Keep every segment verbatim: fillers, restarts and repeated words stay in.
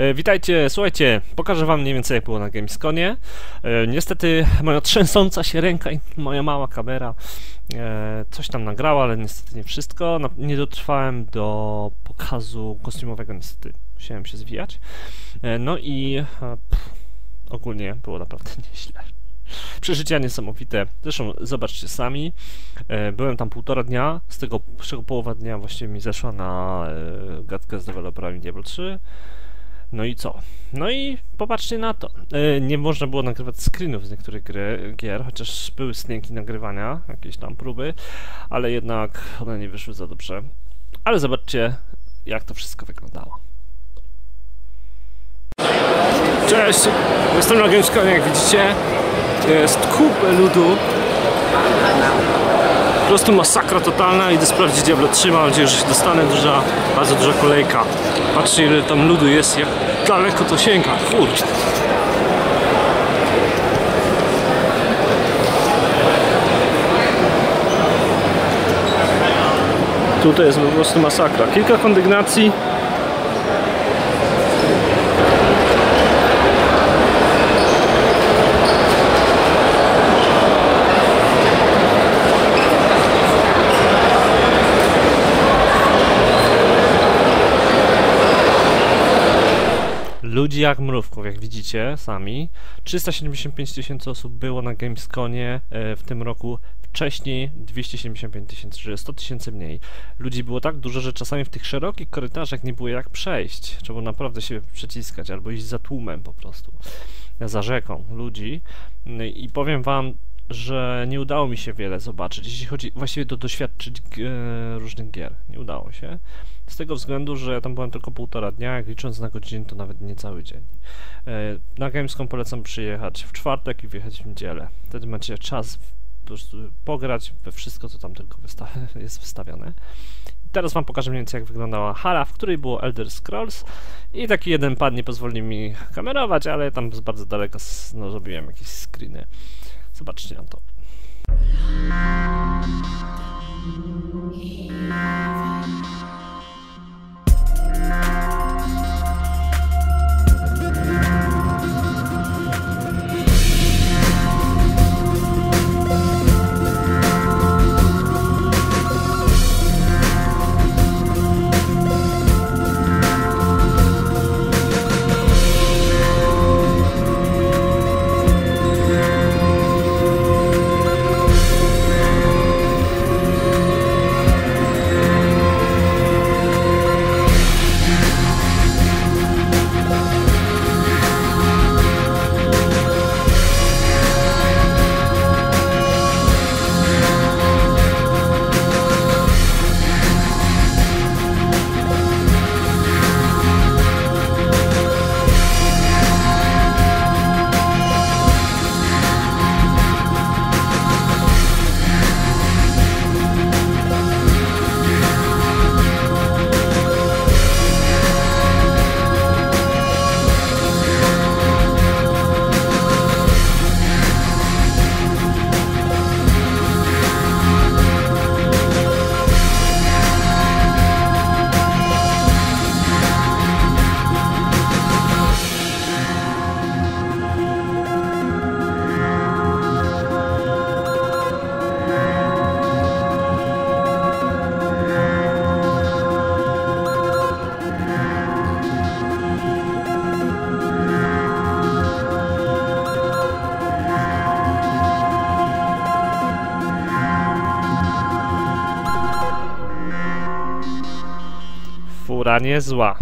E, witajcie, słuchajcie, pokażę wam mniej więcej jak było na Gamesconie. E, niestety moja trzęsąca się ręka i moja mała kamera e, coś tam nagrała, ale niestety nie wszystko. No, nie dotrwałem do pokazu kostiumowego, niestety musiałem się zwijać. E, no i e, pff, ogólnie było naprawdę nieźle. Przeżycia niesamowite. Zresztą zobaczcie sami. E, byłem tam półtora dnia, z tego, z czego połowa dnia właściwie mi zeszła na e, gadkę z deweloperami Diablo trzy. No i co? No i popatrzcie na to. E, nie można było nagrywać screenów z niektórych gry, gier, chociaż były stnięki nagrywania, jakieś tam próby, ale jednak one nie wyszły za dobrze. Ale zobaczcie, jak to wszystko wyglądało. Cześć! Jestem na Gamesconie, jak widzicie. Jest kupę ludu. Po prostu masakra totalna. Idę sprawdzić Diablo trzy, mam nadzieję, że się dostanę. Duża, bardzo duża kolejka. Patrzcie, ile tam ludu jest, jak daleko to sięga. Kurczę. Tutaj jest po prostu masakra. Kilka kondygnacji. Ludzi jak mrówków, jak widzicie sami. trzysta siedemdziesiąt pięć tysięcy osób było na Gamesconie e, w tym roku. Wcześniej dwieście siedemdziesiąt pięć tysięcy, czyli sto tysięcy mniej. Ludzi było tak dużo, że czasami w tych szerokich korytarzach nie było jak przejść. Trzeba było naprawdę się przeciskać albo iść za tłumem po prostu. Za rzeką ludzi. I powiem wam, że nie udało mi się wiele zobaczyć, jeśli chodzi właściwie do doświadczyć e, różnych gier. Nie udało się. Z tego względu, że ja tam byłem tylko półtora dnia, jak licząc na godziny, to nawet nie cały dzień. E, na Gamescom polecam przyjechać w czwartek i wyjechać w niedzielę. Wtedy macie czas po prostu pograć we wszystko, co tam tylko wysta jest wystawione. I teraz wam pokażę mniej więcej, jak wyglądała hala, w której było Elder Scrolls i taki jeden pad nie pozwoli mi kamerować, ale tam z bardzo daleka no, zrobiłem jakieś screeny. Zobaczcie na to. Fura niezła.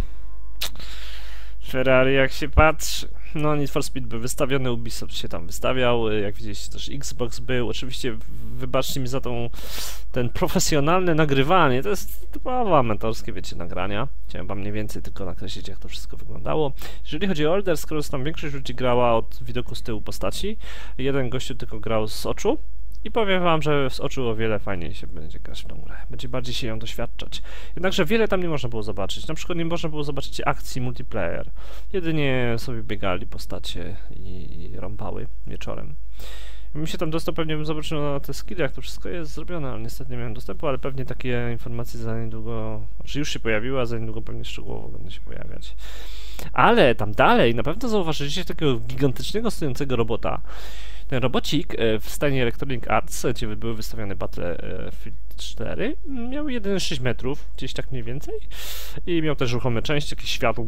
Ferrari jak się patrzy. No Need for Speed był wystawiony, Ubisoft się tam wystawiał, jak widzieliście też Xbox był. Oczywiście wybaczcie mi za tą, ten profesjonalne nagrywanie, to jest typowo amatorskie, wiecie, nagrania. Chciałem wam mniej więcej tylko nakreślić, jak to wszystko wyglądało. Jeżeli chodzi o Elder Scrolls, tam większość ludzi grała od widoku z tyłu postaci. Jeden gościu tylko grał z oczu. I powiem wam, że z oczu o wiele fajniej się będzie grać w tą grę. Będzie bardziej się ją doświadczać. Jednakże wiele tam nie można było zobaczyć. Na przykład nie można było zobaczyć akcji multiplayer. Jedynie sobie biegali postacie i rąbały wieczorem. Jakbym się tam dostał, pewnie bym zobaczył na te skille, jak to wszystko jest zrobione, ale niestety nie miałem dostępu, ale pewnie takie informacje za niedługo, znaczy już się pojawiły, a za niedługo pewnie szczegółowo będą się pojawiać. Ale tam dalej, na pewno zauważyliście takiego gigantycznego stojącego robota. Ten robocik w stanie Electronic Arts, gdzie były wystawione Battlefield cztery, miał jeden przecinek sześć metrów, gdzieś tak mniej więcej. I miał też ruchome części, jakieś światło.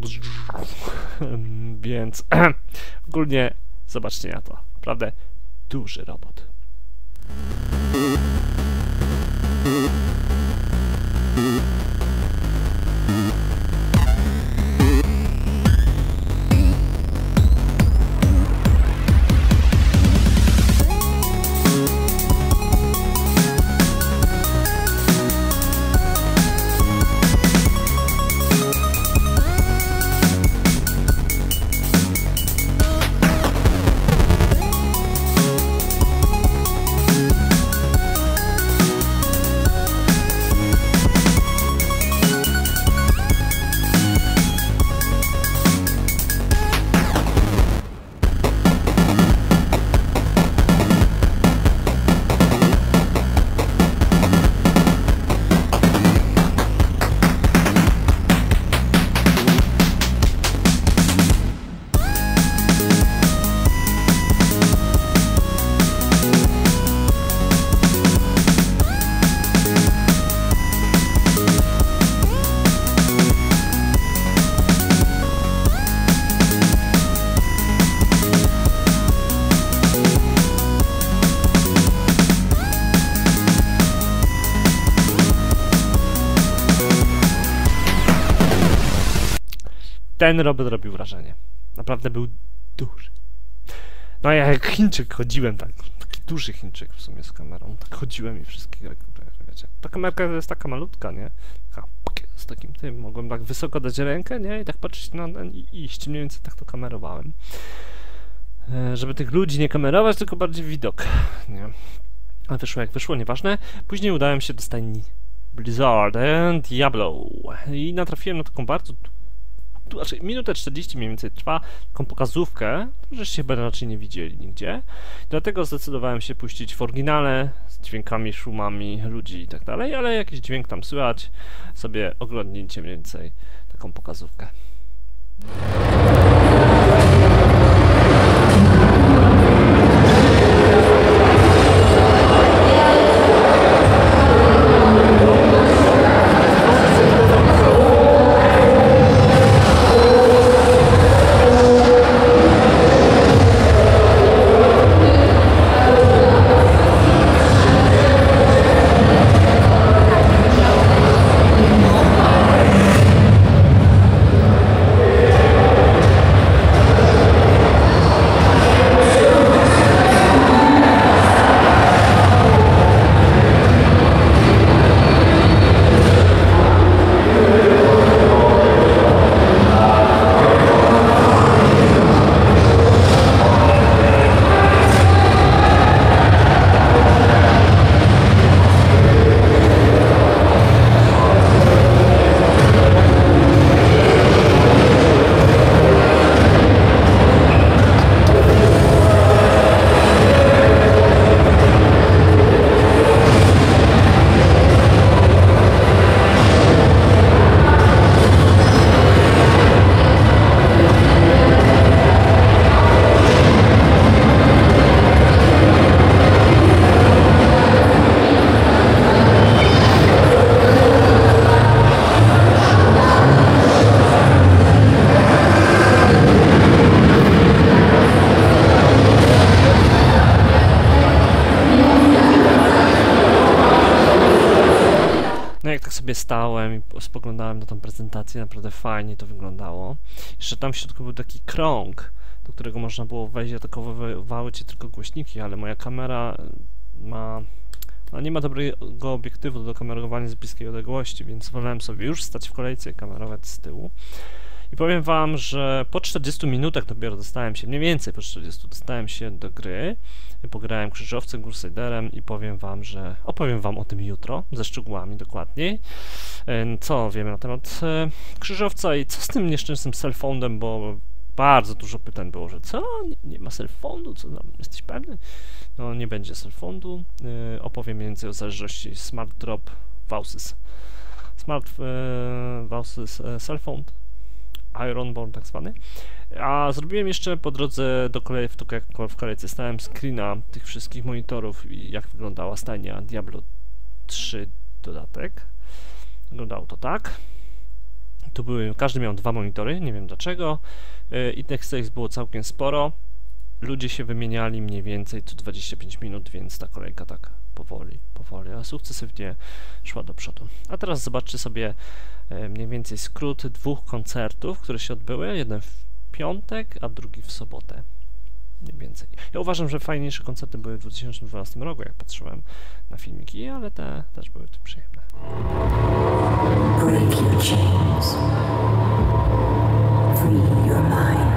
Więc ogólnie zobaczcie na to. Naprawdę duży robot. Ten robot robił wrażenie. Naprawdę był duży. No ja jak Chińczyk chodziłem tak, taki duży Chińczyk w sumie z kamerą, tak chodziłem i wszystkie, wiecie. Ta kamerka jest taka malutka, nie? Taka, z takim tym, mogłem tak wysoko dać rękę, nie? I tak patrzeć na ten i iść, mniej więcej tak to kamerowałem. E, żeby tych ludzi nie kamerować, tylko bardziej widok, nie? Ale wyszło jak wyszło, nieważne. Później udałem się do stajni Blizzard and Diablo i natrafiłem na taką bardzo znaczy minutę czterdzieści mniej więcej trwa taką pokazówkę, żeście chyba raczej nie widzieli nigdzie. Dlatego zdecydowałem się puścić w oryginale z dźwiękami, szumami ludzi i tak dalej, ale jakiś dźwięk tam słychać, sobie oglądnijcie mniej więcej taką pokazówkę. Sobie stałem i spoglądałem na tą prezentację, naprawdę fajnie to wyglądało. Jeszcze tam w środku był taki krąg, do którego można było wejść, atakowały cię tylko głośniki, ale moja kamera ma... No nie ma dobrego obiektywu do kamerowania z bliskiej odległości, więc wolałem sobie już stać w kolejce i kamerować z tyłu. I powiem wam, że po czterdziestu minutach dopiero dostałem się, mniej więcej po czterdziestu, dostałem się do gry. Pograłem Krzyżowcem, Crusaderem i powiem wam, że opowiem wam o tym jutro, ze szczegółami dokładniej. Co wiemy na temat Krzyżowca i co z tym nieszczęsnym cellphone'em, bo Bardzo dużo pytań było, że co? Nie, nie ma cellfondu? Co tam? Jesteś pewny? No nie będzie cellfondu. Yy, opowiem mniej więcej o zależności Smart Drop Vouses. Smart yy, Vouses yy, Cellphone, Ironborn tak zwany. A zrobiłem jeszcze po drodze do kolei, w, to, jak w kolejce stałem screena tych wszystkich monitorów i jak wyglądała stajnia Diablo trzy dodatek. Wyglądało to tak. Tu były, każdy miał dwa monitory, nie wiem dlaczego. Yy, I tych sejs było całkiem sporo. Ludzie się wymieniali mniej więcej co dwadzieścia pięć minut, więc ta kolejka tak powoli, powoli, a sukcesywnie szła do przodu. A teraz zobaczcie sobie e, mniej więcej skrót dwóch koncertów, które się odbyły. Jeden w piątek, a drugi w sobotę. Mniej więcej. Ja uważam, że fajniejsze koncerty były w dwa tysiące dwunastym roku, jak patrzyłem na filmiki, ale te też były tu przyjemne. Break your chains. Free your mind.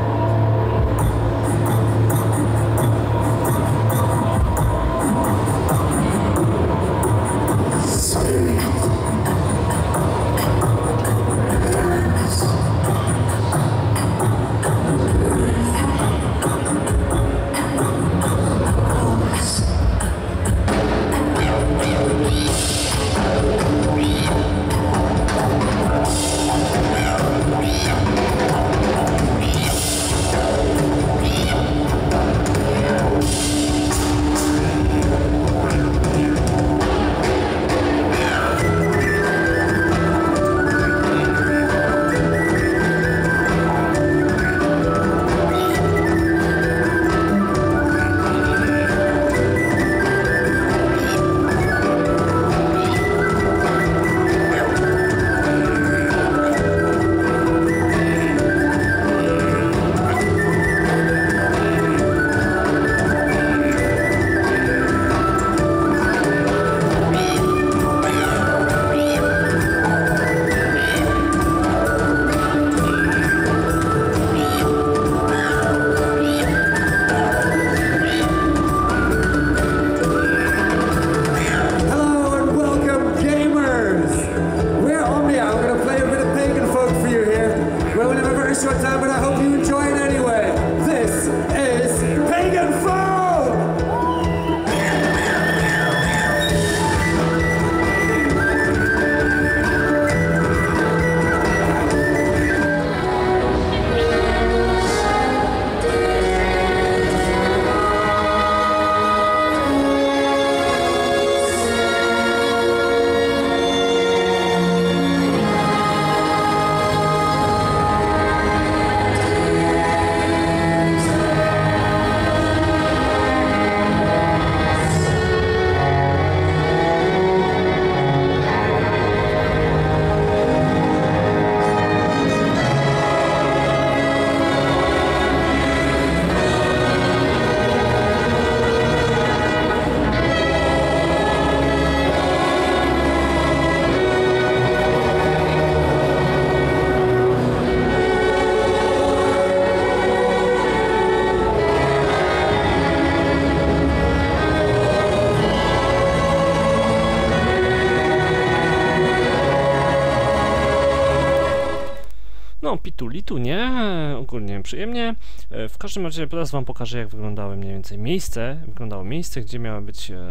Litu, nie? Ogólnie przyjemnie. W każdym razie teraz wam pokażę, jak wyglądały mniej więcej miejsce, wyglądało miejsce, gdzie miały być e,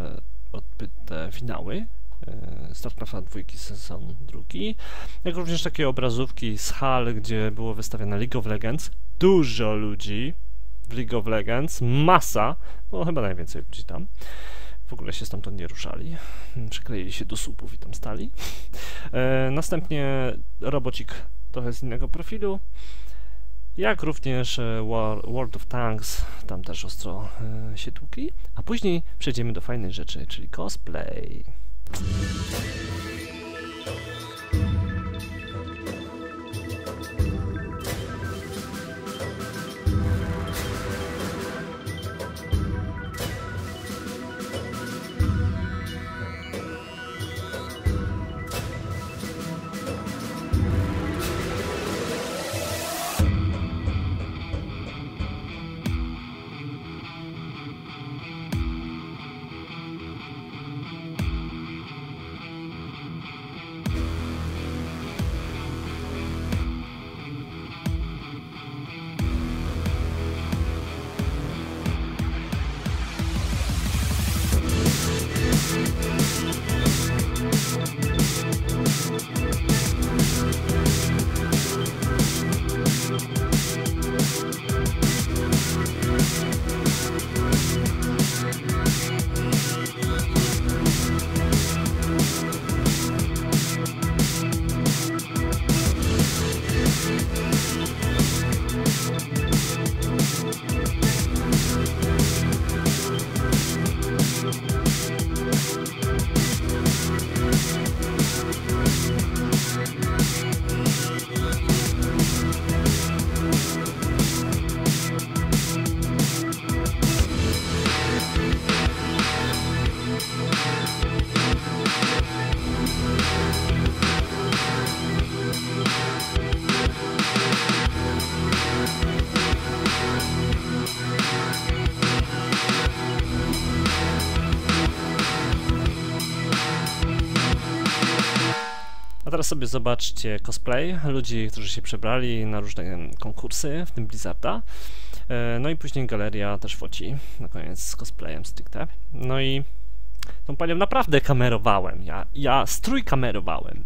odbyte finały e, StarCrafta dwa sezon drugi, jak również takie obrazówki z hal, gdzie było wystawione League of Legends. Dużo ludzi w League of Legends, masa, bo chyba najwięcej ludzi tam. W ogóle się stamtąd nie ruszali, przykleili się do słupów i tam stali. E, następnie robocik trochę z innego profilu, jak również War, World of Tanks, tam też ostro e, się tłukli, a później przejdziemy do fajnej rzeczy, czyli cosplay. A teraz sobie zobaczcie cosplay ludzi, którzy się przebrali na różne konkursy, w tym Blizzarda. No i później galeria też foci, na koniec z cosplayem stricte. No i tą panią naprawdę kamerowałem, ja, ja strój kamerowałem.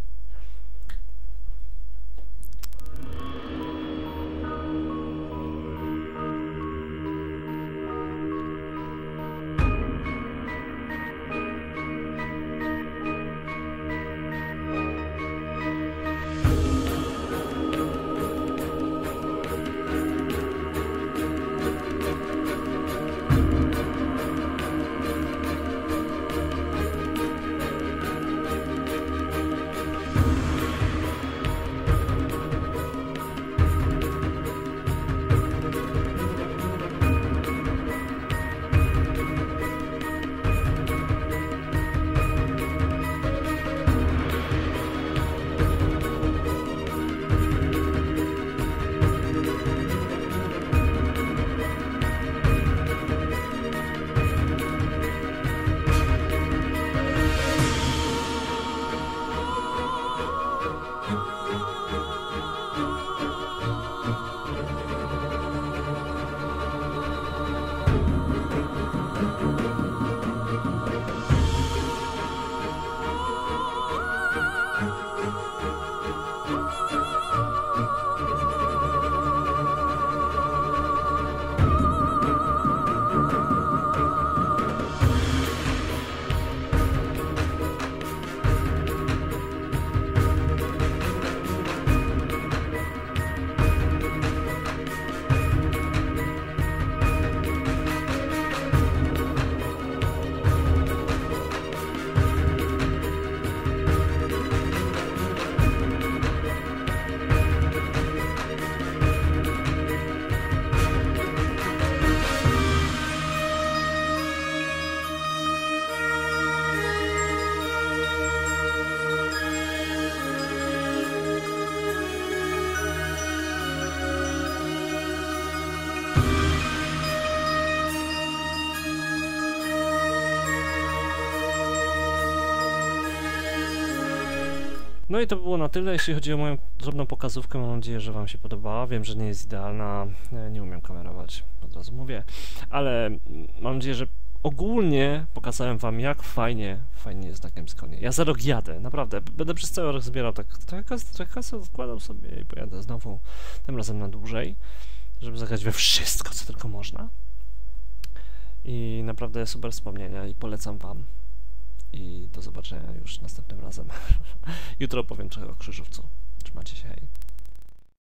No i to było na tyle, jeśli chodzi o moją drobną pokazówkę. Mam nadzieję, że wam się podobała. Wiem, że nie jest idealna, nie umiem kamerować, od razu mówię, ale mam nadzieję, że ogólnie pokazałem wam, jak fajnie, fajnie jest na Gamesconie. Ja za rok jadę, naprawdę, będę przez cały rok zbierał tak, trochę, trochę wkładał sobie i pojadę znowu, tym razem na dłużej, żeby zagrać we wszystko, co tylko można. I naprawdę super wspomnienia i polecam wam. I do zobaczenia już następnym razem. Jutro opowiem trochę o krzyżowcu. Trzymajcie się, hej.